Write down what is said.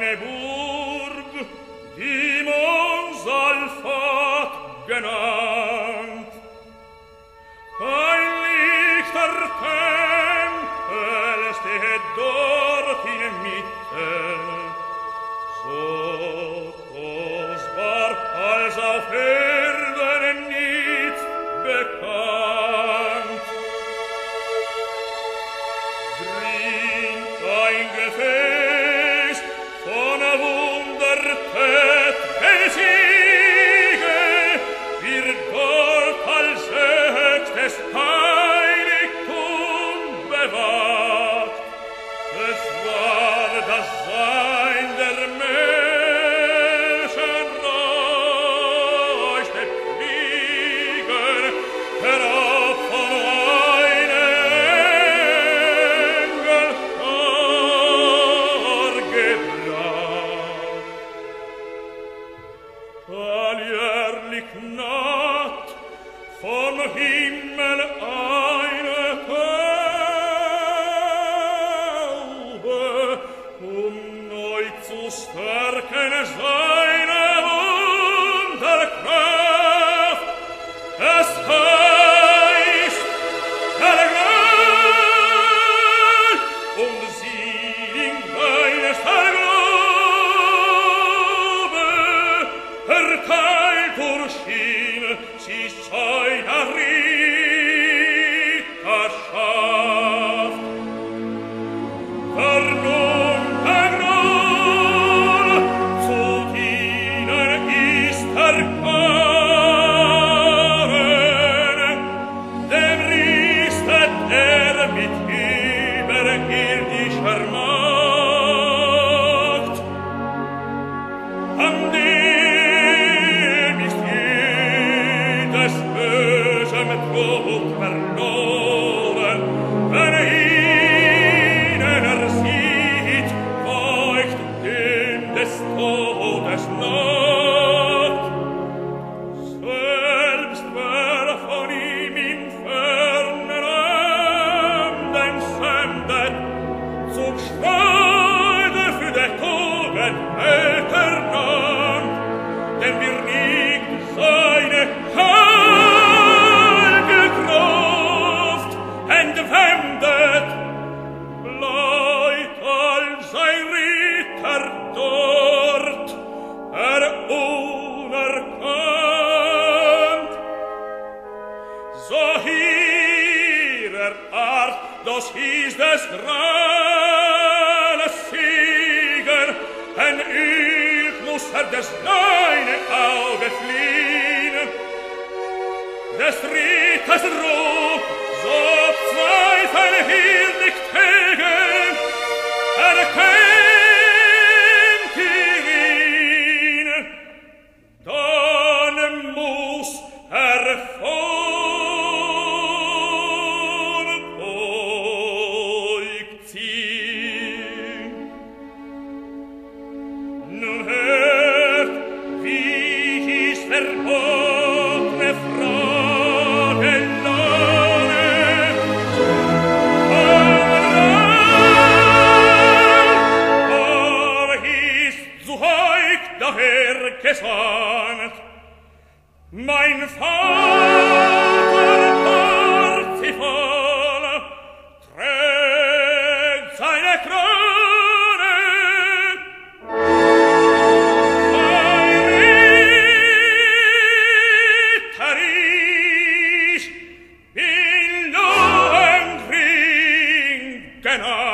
eine Burg, die Monsalfat genannt. Ein lichter Tempel steht dort in Mitte, so kostbar als auf Erden nicht bekannt. Drin ein Gefäß von wundertätigen Siege wird dort als höchstes Heiligtum bewahrt. Es war das Sein der Menschen Reich der Krieger, herab von einem Engel gebracht. Alljährlich naht vom Himmel eine Taube, neu zu stärken seine Wunderkraft. Es heißt, ergleich, und sie in deines Glaube, erteilt durch ihn, sie seiner Ritterschaft. Vernunft, zu dienen ist erfahren, dem ristet mit überirdischer Macht. An dem ist jedes bösem Tod verloren, wenn ihnen sieht, weicht dem des Todes Nacht. Selbst wer von ihm in fernen Landen sendet, zum Streite für der Tugend ernannt, denn wir liegt seine heilige Kraft entwendet, bleibt all sein Ritter dort, unerkannt. So ihrer Art, das hieß des Grales Sieger, ein ich muss des deine Auge fliehen. Des Ritters Ruf, so Zweifel hier nicht hegen, erkennt ihr ihn, dann muss vorbeugt ziehen. Nun hört, wie hieß verbotene Frage lange, aber hieß zu heug daher gesandt. Mein Vater Parzifal trägt seine Krone, sein Ritter ich bin Lohengrin genannt.